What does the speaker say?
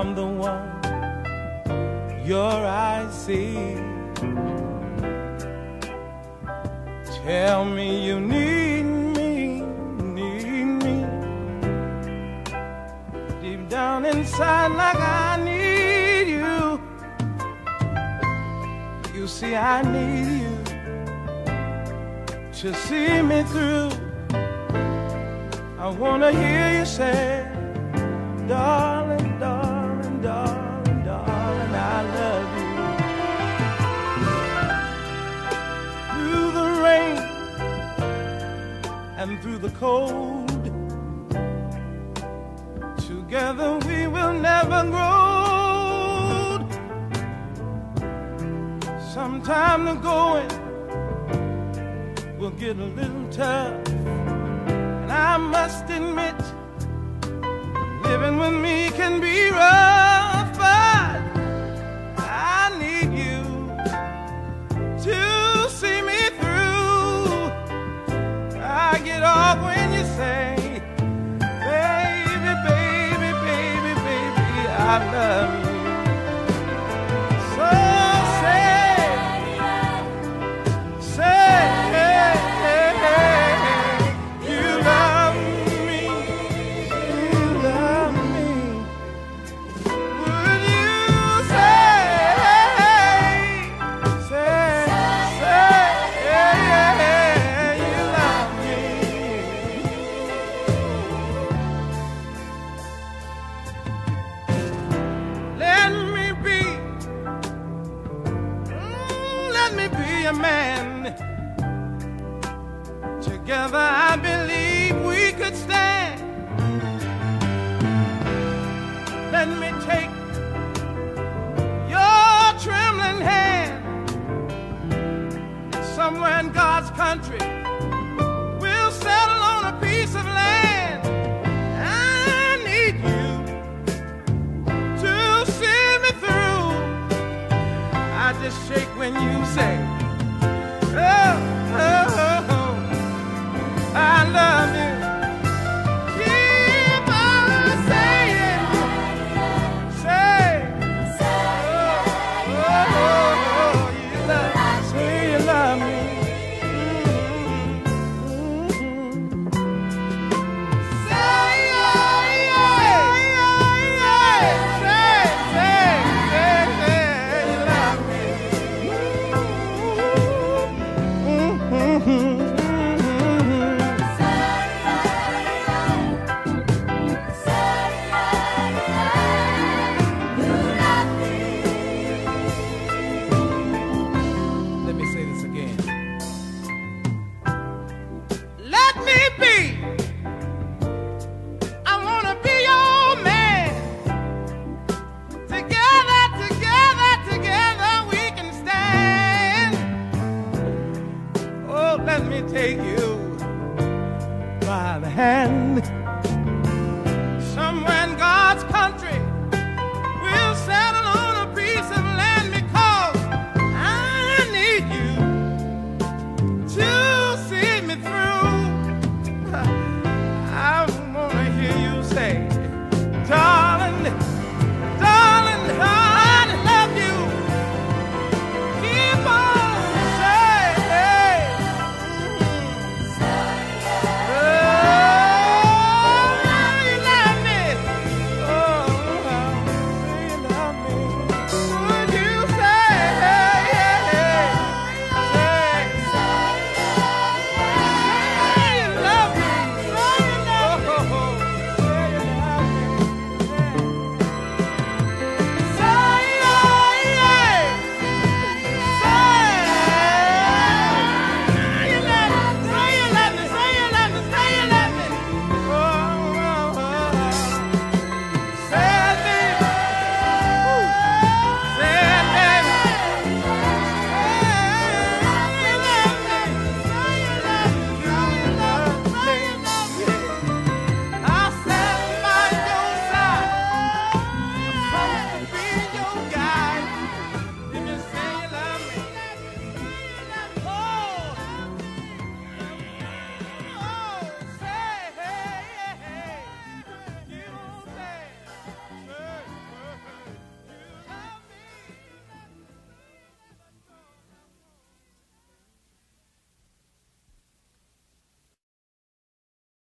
I'm the one your eyes see. Tell me you need me, deep down inside like I need you. You see I need you to see me through. I wanna hear you say, darling, darling, darling, darling, I love you. Through the rain and through the cold, together we will never grow. Sometime the going will get a little tough, and I must admit, living with me can be rough, but I need you to see me through. I get off when you say, baby, baby, baby, baby, I love you. So man. Together I believe we could stand. Let me take your trembling hand. Somewhere in God's country we'll settle on a piece of land. I need you to see me through. I just shake when you say, oh, oh, oh, I love you. Keep on saying, say, oh, oh, oh, you love me, say you love me. Say, you love me. Let me say this again. Let me be. I wanna be your man. Together, together, together we can stand. Oh, let me take you by the hand.